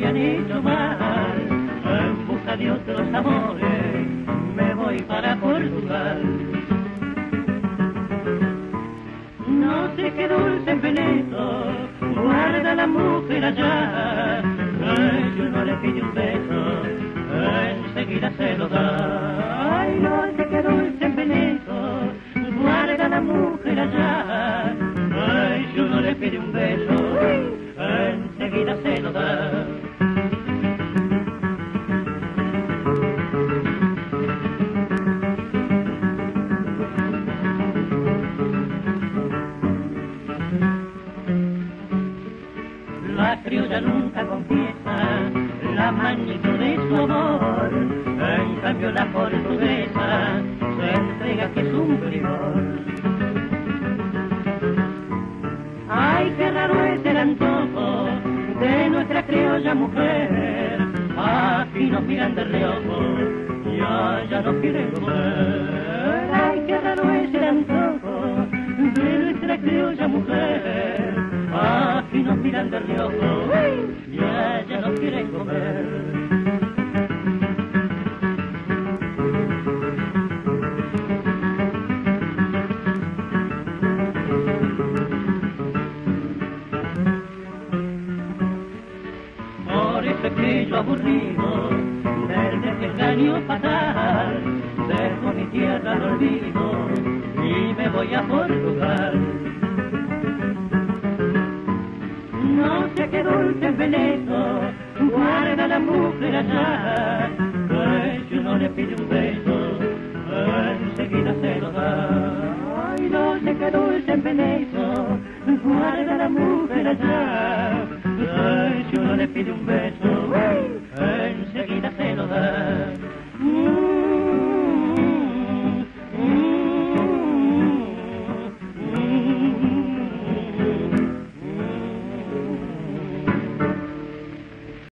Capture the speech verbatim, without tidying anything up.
han hecho mal, en busca de otros amores, me voy para Portugal. No sé qué dulce veneno guarda la mujer allá, que uno le pide un beso, enseguida se lo da. Ay, no sé qué dulce veneno guarda la mujer allá, que uno le pide un beso, enseguida se lo da. La criolla nunca confiesa la magnitud de su amor, en cambio la portuguesa se entrega que es un primor. Ay, qué raro es el antojo de nuestra criolla mujer, aquí nos miran de reojo y allá nos quieren comer. Ay, qué raro es el antojo de nuestra criolla mujer, aquí nos miran de reojo y allá nos quieren comer. Por ese que yo aburrido del desengaño fatal, dejo mi tierra al olvido y me voy a Portugal. No sé qué dulce veneno guarda la mujer allá, que si uno le pide un beso, enseguida se lo da. Ay, no sé qué dulce veneno guarda la mujer allá, que si uno le pide un beso, enseguida se lo da.